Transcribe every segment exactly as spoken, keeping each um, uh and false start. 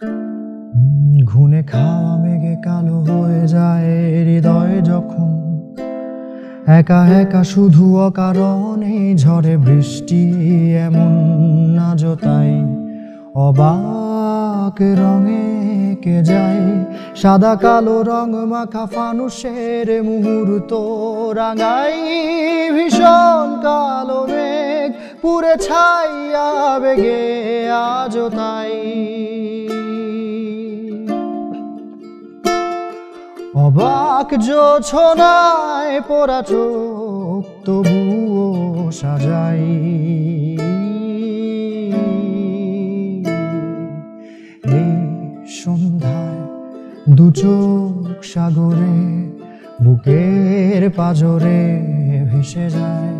ঘুনে খাওয়া মেঘে কালো হয়ে যায় হৃদয় যখন একা একা শুধু অকারণে ঝরে বৃষ্টি এমন আজও তাই অবাক রঙে কে যায় সাদা কালো রং মাখা ফানুষের মুহূর্ত রাঙাই ভীষণ কালো মেঘ পুরে ছাইয়া বেগে আজও তাই অবাক জোছনায় পোড়া চোখ তবুও সাজাই এই সন্ধ্যায় দু চোখ সাগরে বুকের পাজরে ভেসে যায়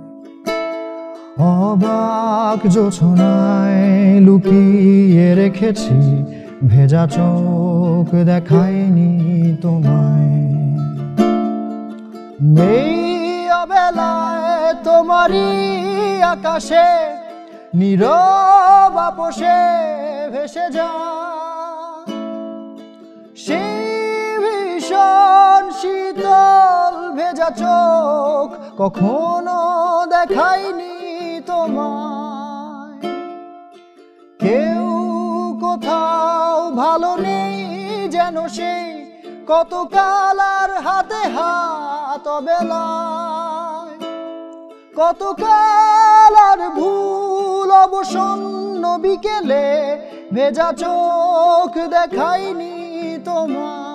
অবাক জোছনায় লুকিয়ে রেখেছি ভেজা চোখ দেখায়নি তোমায় এই অবেলায় তোমারই আকাশে নীরব আপোষে ভেসে যায় সেই ভীষণ শীতল ভেজা চোখ কখনো দেখায়নি তোমায় কেউ কোথাও ভালো নেই যেন সেই কত কালার হাতে হাত বেলায় কত কালার ভুল অবসন্ন বিকেলে ভেজা চোখ দেখায়নি তোমায়।